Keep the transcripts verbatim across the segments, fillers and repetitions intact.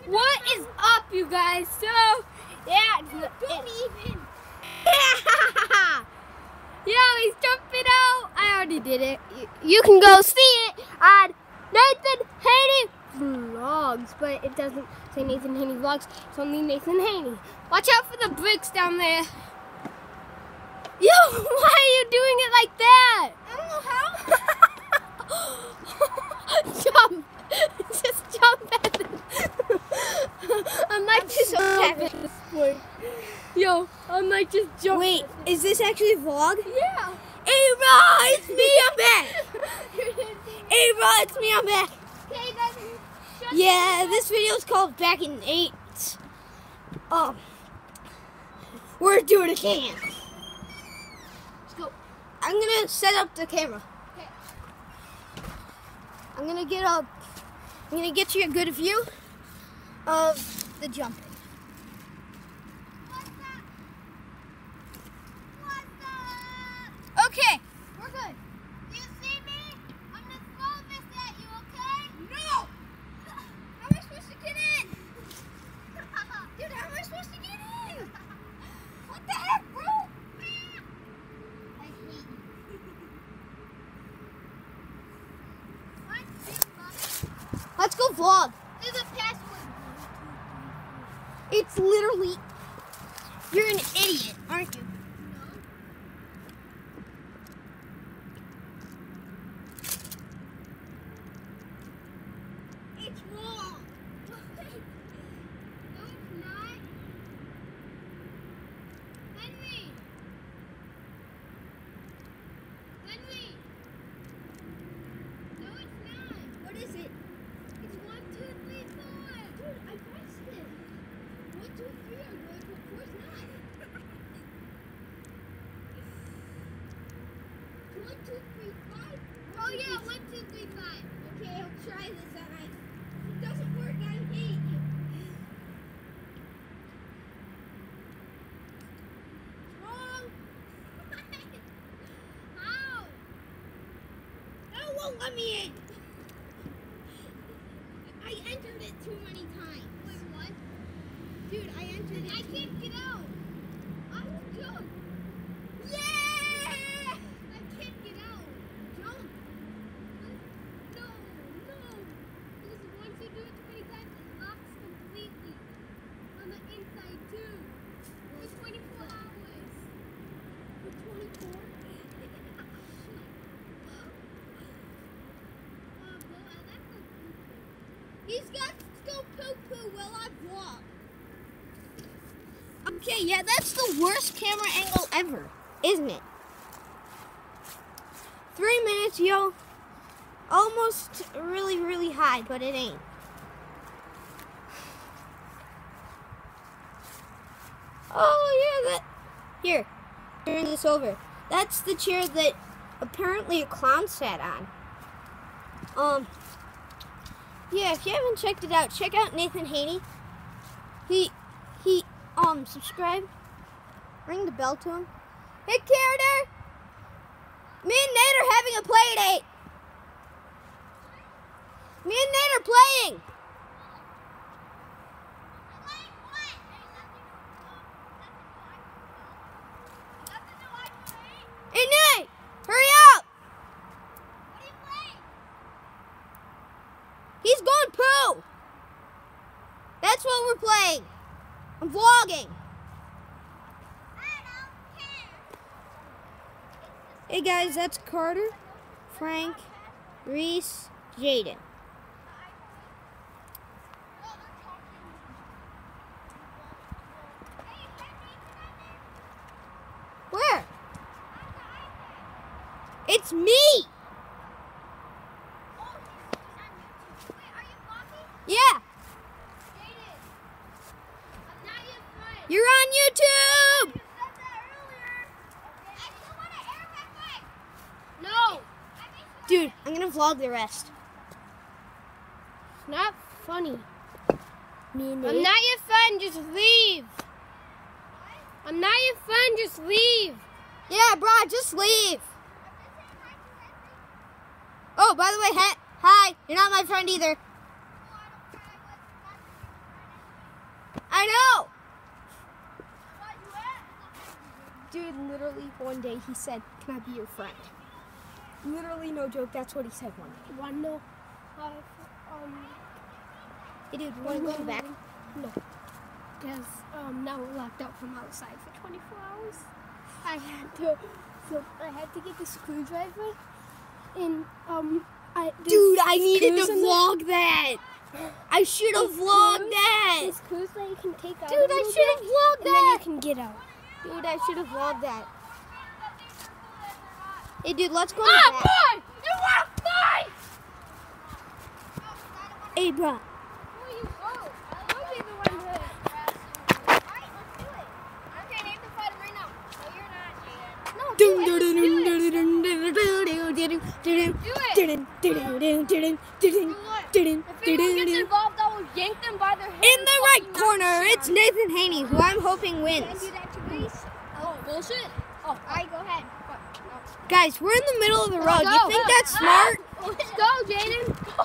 What is up, you guys? So, yeah. Don't even. Yo, he's jumping out. I already did it. You, you can go see it on Nathan Haney Vlogs, but it doesn't say Nathan Haney Vlogs. It's only Nathan Haney. Watch out for the bricks down there. Yo, why are you doing it like that? I don't know how. Jump. Just jump at it. I'm like, I'm just so jump savage. at this point. Yo, I'm like, just jump. Wait, is this actually a vlog? Yeah. A-Rod, it's me, I'm back. A-Rod, it's me, I'm back. Okay, guys. shut Yeah, this video is called Back in Eight. Um, we're doing it again. Let's go. I'm gonna set up the camera. Okay. I'm gonna get up. I'm gonna get you a good view of the jumping. What's up? What's up? Okay, we're good. Do you see me? I'm gonna throw this at you, okay? No! How am I supposed to get in? Dude, how am I supposed to get in? What the heck, bro? I hate you. One, two, five. Let's go vlog. There's a password. It's literally, you're an idiot, aren't you? It's wrong. No, it's not. Henry. Henry. No, it's not. What is it? It's one, two, three, four. Dude, I pressed it. One, two, three are going to of course not. One, two, three, five. Oh yeah, one, two, three, five. Okay, I'll try this and I, if it doesn't work, I hate you. Wrong. How? That won't let me in. I entered it too many times. Wait, what? Dude, I entered it. I can't get out. I will jump. Yeah! I can't get out. Jump. No, no. Because once you do it too many times, it locks completely. On the inside too. For twenty-four hours. For twenty-four? Uh, well, uh, that's a He's got to go poo-poo while I vlog. Okay, yeah, that's the worst camera angle ever, isn't it? Three minutes, yo. Almost really, really high, but it ain't. Oh, yeah, that... Here, turn this over. That's the chair that apparently a clown sat on. Um... Yeah, if you haven't checked it out, check out Nathan Haney. He, he, um, subscribe. Ring the bell to him. Hey, Carter! Me and Nate are having a play date. Me and Nate are playing. Hey, Nate! Hurry up! He's going poo! That's what we're playing. I'm vlogging. Hey guys, that's Carter, Frank, Reese, Jaden. Where? It's me! Yeah. You're on YouTube. No. Dude, I'm gonna vlog the rest. It's not funny. Me and I'm Nate. not your friend, just leave. I'm not your friend, just leave. Yeah, bro, just leave. Oh, by the way, hi, hi. You're not my friend either. Jaden literally one day he said, "Can I be your friend?" Literally, no joke. That's what he said one day. One no. Uh, um. Hey, dude, you want to go in the back? No. Because um, now we're locked out from outside for twenty-four hours. I had to, so I had to get the screwdriver, and um, I. Dude, I needed to screws in vlog that. I should have There's vlogged screws- that. There's screws that you can take out. Dude, a I little should have bit, vlogged and then you that. can get out. Dude, I should have vlogged that. Hey, dude, let's go in Ah, the back. boy! You want to fight? Hey, bro. Involved, I will yank them by their hair. In the right corner, it's Nathan Haney, who I'm hoping wins. Oh, bullshit. Oh, alright, go ahead. Guys, we're in the middle of the road. Go. You think that's smart? Let's go, Jaden.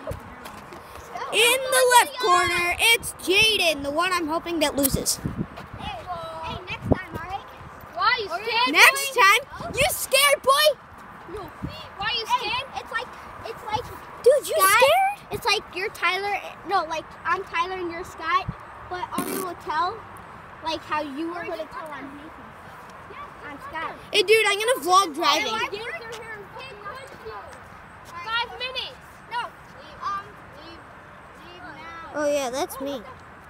In the left corner, it's Jaden, the one I'm hoping that loses. Hey, hey, next time, alright? Why, you scared, Next boy? time, you scared, boy? Why, you scared? It's like, it's like, Dude, you Scott, scared? it's like you're Tyler. No, like I'm Tyler and you're Scott, but Ari will tell, like how you were gonna tell I'm Nathan. I'm Scott. Hey, dude, I'm gonna vlog driving. Five minutes. No, um, leave, leave now. Oh, yeah, that's me.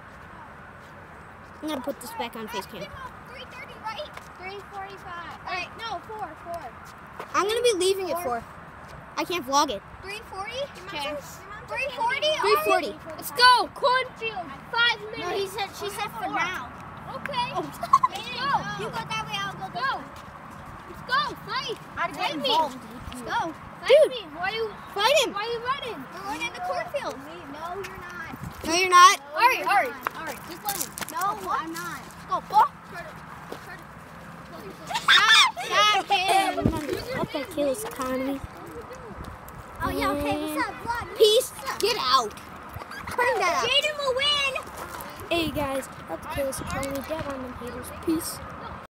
I'm gonna put this back on face cam. Three thirty, right? Three forty-five. All right, no, four, four. I'm gonna be leaving at four. I can't vlog it. Three forty. Okay. Three forty. three forty. Let's go, cornfield. Five minutes. No, he said. She said for now. Okay. Oh. Let's You go. go that way. I'll go. Go. Let's go. Fight. I'd get Fight me. involved. Let's go. Fight Dude. me. Why you? Fight him. Why you running? We're going in the cornfield. No, you're not. No, you're not. Alright, alright, alright. Just let him. No, I'm not. Go. Ball. Got him. Okay, kills economy. Oh yeah. Okay. What's up, vlog? Peace. Get out. Bring that out. Jaden will win. Hey guys, that's the Chaos Economy. Get on them haters. Peace.